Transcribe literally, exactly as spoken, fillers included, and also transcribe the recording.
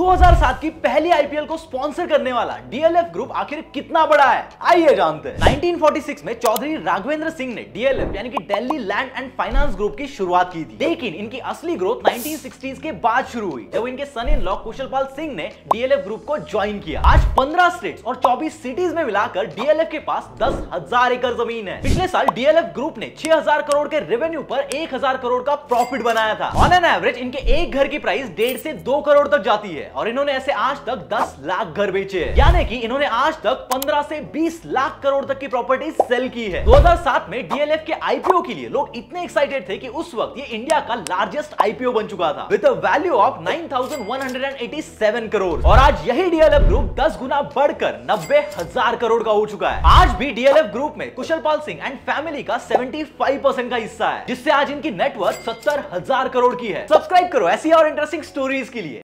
दो हज़ार सात की पहली आईपीएल को स्पॉन्सर करने वाला डीएलएफ ग्रुप आखिर कितना बड़ा है, आइए जानते हैं। उन्नीस सौ छियालीस में चौधरी राघवेंद्र सिंह ने डीएलएफ यानी कि Delhi land and finance group की शुरुआत की थी, लेकिन इनकी असली ग्रोथ उन्नीस सौ साठ के बाद शुरू हुई जब इनके सन इन लॉ कुशलपाल सिंह ने डीएलएफ ग्रुप को ज्वाइन किया। आज पंद्रह स्टेट्स और चौबीस सिटीज में मिलाकर डीएलएफ के पास दस हजार एकड़ जमीन है। पिछले साल डीएलएफ ग्रुप ने छह हजार करोड़ के रेवेन्यू पर एक हजार करोड़ का प्रॉफिट बनाया था। ऑन एन एवरेज इनके एक घर की प्राइस डेढ़ से दो करोड़ तक जाती है और इन्होंने ऐसे आज तक दस लाख घर बेचे हैं, यानी कि इन्होंने आज तक पंद्रह से बीस लाख करोड़ तक की प्रॉपर्टी सेल की है। दो हज़ार सात में डीएलएफ के आईपीओ के लिए लोग इतने एक्साइटेड थे कि उस वक्त ये इंडिया का लार्जेस्ट आईपीओ बन चुका था विद अ वैल्यू ऑफ नौ हज़ार एक सौ सत्तासी करोड़ और आज यही डीएलएफ ग्रुप दस गुना बढ़कर नब्बे हजार करोड़ का हो चुका है। आज भी डीएलएफ ग्रुप में कुशलपाल सिंह एंड फैमिली का पचहत्तर परसेंट का हिस्सा है, जिससे आज इनकी नेटवर्थ सत्तर हजार करोड़ की है। सब्सक्राइब करो ऐसी और इंटरेस्टिंग स्टोरीज के लिए।